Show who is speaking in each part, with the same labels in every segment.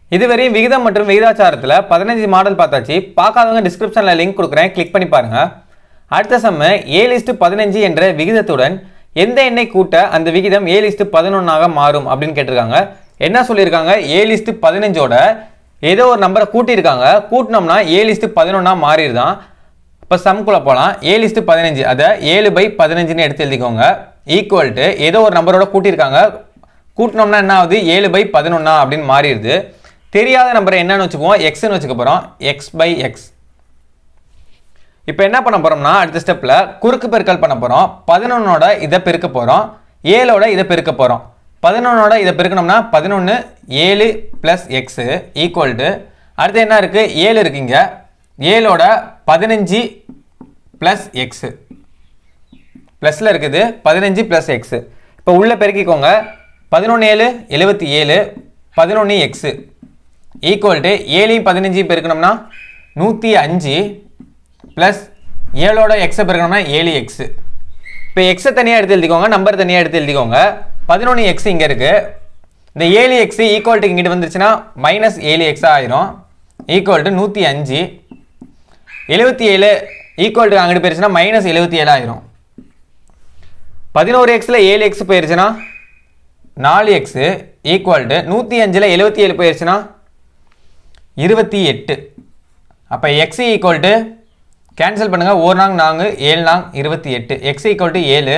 Speaker 1: இதுவரை விகிதம் மற்றும் விகிதாச்சாரத்தில் 15 மாடல் பார்த்தாச்சு. பார்க்காதவங்க டிஸ்கிரிப்ஷனில் லிங்க் கொடுக்குறேன், கிளிக் பண்ணி பாருங்க. அடுத்த சம்ம 7:15 என்ற விகிதத்துடன் எந்த எண்ணை கூட்ட அந்த விகிதம் 7:11 மாறும் அப்படின்னு கேட்டிருக்காங்க. என்ன சொல்லியிருக்காங்க, 7:15ஓட ஏதோ ஒரு நம்பரை கூட்டியிருக்காங்க, கூட்டினோம்னா 7:11 மாறிடுதான். இப்போ சம்குள்ளே போகலாம். 7:15 அதை 7/15 எடுத்து எழுதிக்கோங்க. ஈக்குவல் டு ஏதோ ஒரு நம்பரோட கூட்டியிருக்காங்க, கூட்டினோம்னா என்ன ஆகுது, 7/11 அப்படின்னு மாறிடுது. தெரியாத நம்பரை என்னன்னு வச்சுக்குவோம், எக்ஸ்ன்னு வச்சுக்க போகிறோம். x/x. இப்போ என்ன பண்ண போகிறோம்னா அடுத்த ஸ்டெப்பில் குறுக்கு பெருக்கல் பண்ண போகிறோம். 11ஓட இதை பெருக்க போகிறோம், 7ஓட இதை பெருக்க போகிறோம். 11ஓட இதை பெருக்கணும்னா 11 7 + x ஈக்குவல் டு அடுத்து என்ன இருக்குது, 7 இருக்குங்க, 7ஓட 15 + x ப்ளஸில் இருக்குது, 15 + x. இப்போ உள்ளே பெருக்கிக்கோங்க. 11 7 77, 11x ஈக்குவல் டு 7 15 பெருக்கணும்னா 105 ப்ளஸ் 7ஓட எக்ஸை பெருக்கணும்னா 7x. இப்போ எக்ஸை தனியாக எடுத்து எழுதிக்கோங்க, நம்பர் தனியாக எடுத்து எழுதிக்கோங்க. 11x இங்கே இருக்குது, இந்த 7x ஈக்குவல் டு இங்கிட்டு வந்துருச்சுன்னா -7x ஆயிரும். Equal to 105. 77 ஈக்குவல் டு அங்கிட்டு போயிருச்சுன்னா -77 ஆயிரும். 11xல் 7x போயிருச்சுன்னா 4x ஈக்குவல் டு 105ல் 77 போயிருச்சுன்னா 28. அப்போ x ஈக்குவல் டு கேன்சல் பண்ணுங்கள், 1 நாங் 4 7 நாங் 28, x ஈக்குவல் டு 7.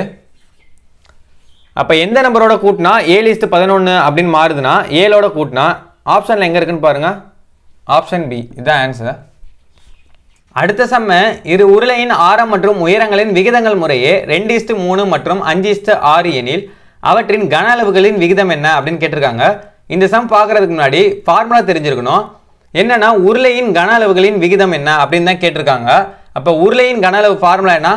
Speaker 1: அப்போ எந்த நம்பரோட கூட்டினா 7:11 அப்படின்னு மாறுதுன்னா 7ஓட கூட்டினா ஆப்ஷனில் எங்கே இருக்குன்னு பாருங்கள், ஆப்ஷன் பி. இதுதான் ஆன்சர். அடுத்த சம்ம இரு உருளையின் ஆரம் மற்றும் உயரங்களின் விகிதங்கள் முறையே 2:3 மற்றும் 5:6 எனில் அவற்றின் கன அளவுகளின் விகிதம் என்ன அப்படின்னு கேட்டிருக்காங்க. இந்த சம் பார்க்கறதுக்கு முன்னாடி ஃபார்முலா தெரிஞ்சிருக்கணும். என்னன்னா உருளையின் கன அளவுகளின் விகிதம் என்ன அப்படின்னு தான் கேட்டிருக்காங்க. அப்போ உருளையின் கன அளவு ஃபார்முலா என்ன,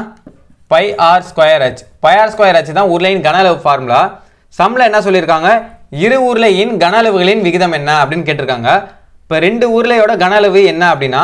Speaker 1: πr²h. πr²h தான் உருளையின் கன அளவு ஃபார்முலா. சம்மில் என்ன சொல்லியிருக்காங்க, இரு உருளையின் கன அளவுகளின் விகிதம் என்ன அப்படின்னு கேட்டிருக்காங்க. இப்போ ரெண்டு உருளையோட கன அளவு என்ன அப்படின்னா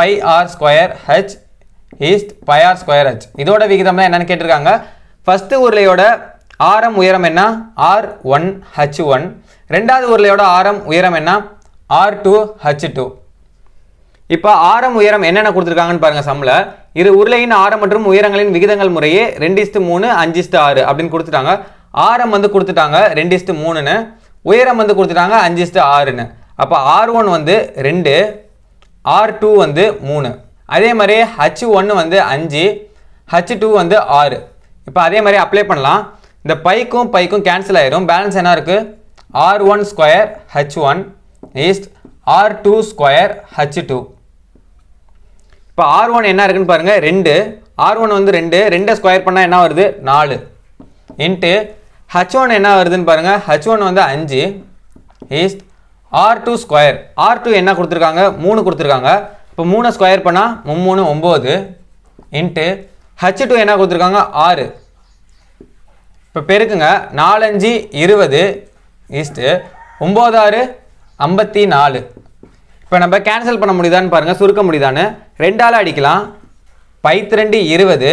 Speaker 1: πr²h is πr²h. இதோட விகிதம் தான் என்னன்னு கேட்டிருக்காங்க. ஃபர்ஸ்ட் உருளையோட ஆரம் உயரம் என்ன, r1 h1. ரெண்டாவது உருளையோட ஆரம் உயரம் என்ன, r2 h2. இப்போ ஆரம் உயரம் என்னென்ன கொடுத்துருக்காங்கன்னு பாருங்க. சம்மில் இரு உருளையின் ஆரம் மற்றும் உயரங்களின் விகிதங்கள் முறையே 2:3 5:6 அப்படின்னு கொடுத்துட்டாங்க. ஆரம் வந்து கொடுத்துட்டாங்க 2:3ன்னு, உயரம் வந்து கொடுத்துட்டாங்க 5:6ன்னு. அப்போ r1 வந்து 2, r2 வந்து 3. அதே மாதிரி h1 வந்து 5, h2 வந்து 6. இப்போ அதே மாதிரி அப்ளை பண்ணலாம். இந்த பைக்கும் பைக்கும் கேன்சல் ஆயிரும். பேலன்ஸ் என்ன இருக்குது, r1² h1 is r2² h2. இப்போ r1 என்ன இருக்குன்னு பாருங்க, 2. r1 வந்து 2, 2 ஸ்கொயர் பண்ணால் என்ன வருது, 4 இன்ட்டு h1 என்ன வருதுன்னு பாருங்க, h1 வந்து 5 is r2². r2 என்ன கொடுத்துருக்காங்க, 3 கொடுத்துருக்காங்க. இப்போ 3 ஸ்கொயர் பண்ணால் 3 9 இன்ட்டு h2 என்ன கொடுத்துருக்காங்க, 6. இப்போ பெருக்குங்க, 4 5 20 இஸ்ட்டு 9 6 54. இப்போ நம்ம கேன்சல் பண்ண முடியுதான்னு பாருங்கள், சுருக்க முடியுதான்னு. 2ஆல் அடிக்கலாம். 5×2 20,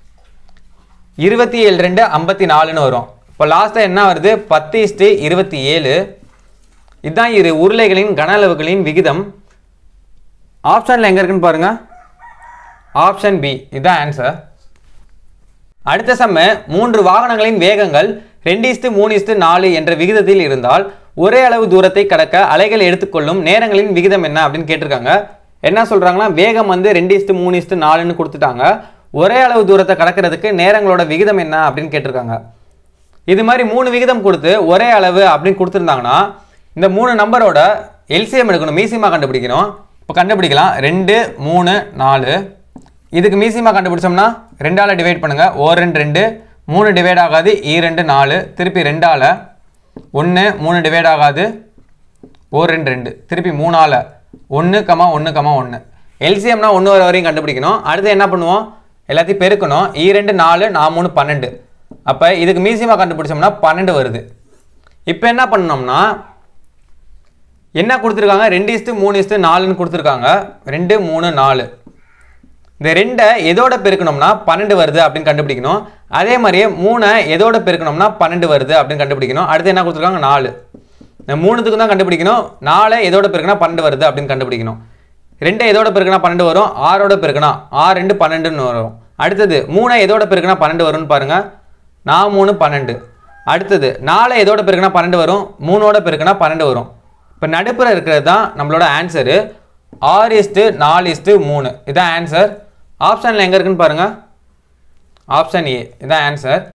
Speaker 1: 27 2 54ன்னு வரும். இப்போ லாஸ்ட்டாக என்ன வருது, 10:27. இதுதான் இரு உருளைகளின் கன அளவுகளின் விகிதம். ஆப்ஷனில் எங்கே இருக்குன்னு பாருங்கள், ஆப்ஷன் பி. இதுதான் ஆன்சர். அடுத்த சம்ம 3 வாகனங்களின் வேகங்கள் 2:3:4 என்ற விகிதத்தில் இருந்தால் ஒரே அளவு தூரத்தை கடக்க அலைகள் எடுத்துக்கொள்ளும் நேரங்களின் விகிதம் என்ன அப்படின்னு கேட்டிருக்காங்க. என்ன சொல்கிறாங்கன்னா, வேகம் வந்து 2:3:4ன்னு கொடுத்துட்டாங்க. ஒரே அளவு தூரத்தை கடக்கிறதுக்கு நேரங்களோட விகிதம் என்ன அப்படின்னு கேட்டிருக்காங்க. இது மாதிரி 3 விகிதம் கொடுத்து ஒரே அளவு அப்படின்னு கொடுத்துருந்தாங்கன்னா இந்த 3 நம்பரோட எல்சிஎம் எடுக்கணும், மீசிமா கண்டுபிடிக்கணும். இப்போ கண்டுபிடிக்கலாம். 2 3 4. இதுக்கு மீசிமா கண்டுபிடிச்சோம்னா 2ஆல் டிவைட் பண்ணுங்கள். 1 2 2, 3 டிவைட் ஆகாது, 2 4, திருப்பி 2ஆல் 1, 3 டிவைட் ஆகாது, 1 2 2, திருப்பி 3ஆல் 1, 1, 1. எல்சிஎம்னா 1 வர வரையும் கண்டுபிடிக்கணும். அடுத்து என்ன பண்ணுவோம், எல்லாத்தையும் பெருக்கணும். 2 4 4 3 12. அப்போ இதுக்கு மீசிமா கண்டுபிடிச்சோம்னா 12 வருது. இப்போ என்ன பண்ணோம்னா, என்ன கொடுத்துருக்காங்க, 2:3:4ன்னு கொடுத்துருக்காங்க. 2 3 4. இந்த 2 எதோட பெருக்கணும்னா 12 வருது அப்படின்னு கண்டுபிடிக்கணும். அதே மாதிரியே 3 எதோட பெருக்கணும்னா 12 வருது அப்படின்னு கண்டுபிடிக்கணும். அடுத்து என்ன கொடுத்துருக்காங்க, 4. இந்த 3த்துக்கும் தான் கண்டுபிடிக்கணும். 4 எதோட பெருக்கினா 12 வருது அப்படின்னு கண்டுபிடிக்கணும். 2 எதோட பெருக்கினா 12 வரும், 6ஓட பெருக்கினா 6 2 12ன்னு வரும். அடுத்தது 3 எதோட பெருக்கினா 12 வரும்னு பாருங்க, 4 3 12. அடுத்தது 4 எதோட பெருக்கினா 12 வரும், 3ஓட பெருக்கினா 12 வரும். இப்போ நடுப்புற இருக்கிறது தான் நம்மளோட ஆன்சரு 6:4:3. இதான் ஆன்சர். ஆப்ஷனில் எங்கே இருக்குன்னு பாருங்க, ஆப்ஷன் ஏ இதான் ஆன்சர்.